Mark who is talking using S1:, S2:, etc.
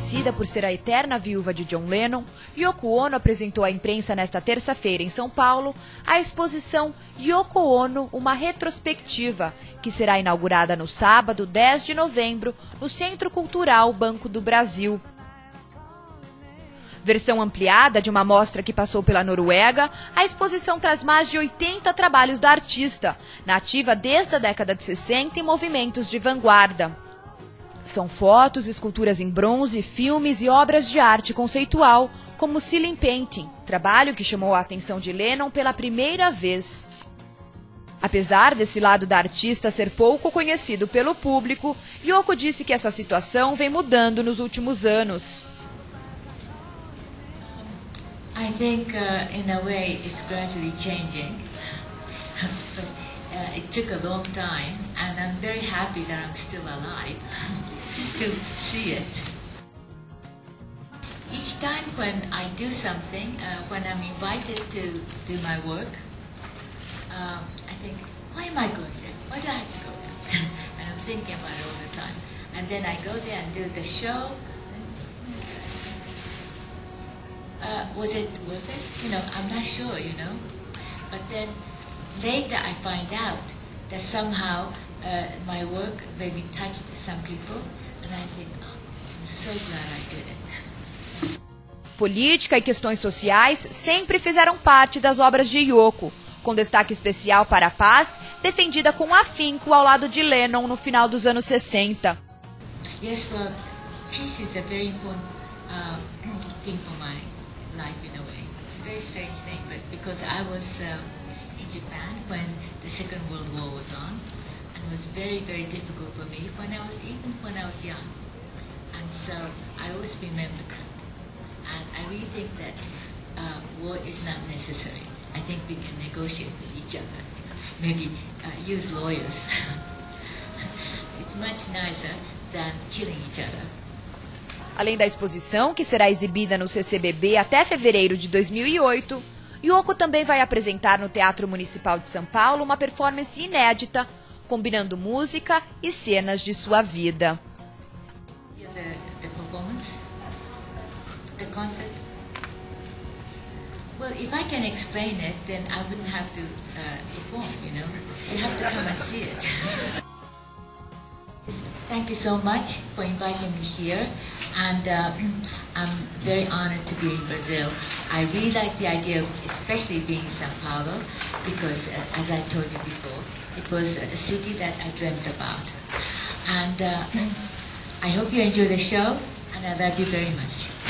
S1: conhecida por ser a eterna viúva de John Lennon, Yoko Ono apresentou à imprensa nesta terça-feira em São Paulo a exposição Yoko Ono, uma retrospectiva, que será inaugurada no sábado, 10 de novembro, no Centro Cultural Banco do Brasil. Versão ampliada de uma mostra que passou pela Noruega, a exposição traz mais de 80 trabalhos da artista, nativa desde a década de 60 em movimentos de vanguarda. São fotos, esculturas em bronze, filmes e obras de arte conceitual, como Ceiling Painting, trabalho que chamou a atenção de Lennon pela primeira vez. Apesar desse lado da artista ser pouco conhecido pelo público, Yoko disse que essa situação vem mudando nos últimos anos.
S2: I think in a way it's gradually changing, but it took a long time, and I'm very happy that I'm still alive to see it. Each time when I do something, when I'm invited to do my work, I think, why am I going there? Why do I have to go there? And I'm thinking about it all the time. And then I go there and do the show. Was it worth it? You know, I'm not sure, you know. But then later I find out that somehow my work maybe touched some people, and I think, oh, I'm so glad I did it.
S1: Política e questões sociais sempre fizeram parte das obras de Yoko, com destaque especial para a paz, defendida com afinco ao lado de Lennon no final dos anos 60.
S2: Yes, well, peace is a very important thing for my life in a way. It's a very strange thing, but because I was in Japan when the Second World War was on, and it was very, very difficult for me when I was young. And so I always remember that. And I really think that war is not necessary. I think we can negotiate with each other. Maybe use lawyers. It's much nicer than killing each other.
S1: Além da exposição, que será exibida no CCBB até fevereiro de 2008, Yoko também vai apresentar no Teatro Municipal de São Paulo uma performance inédita, combinando música e cenas de sua vida.
S2: The performance, the concert. Well, if I can explain it, then I wouldn't have to perform, you know. You have to come and see it. Thank you so much for inviting me here, and I'm very honored to be in Brazil. I really like the idea of especially being in São Paulo because, as I told you before, it was a city that I dreamt about. And I hope you enjoy the show, and I love you very much.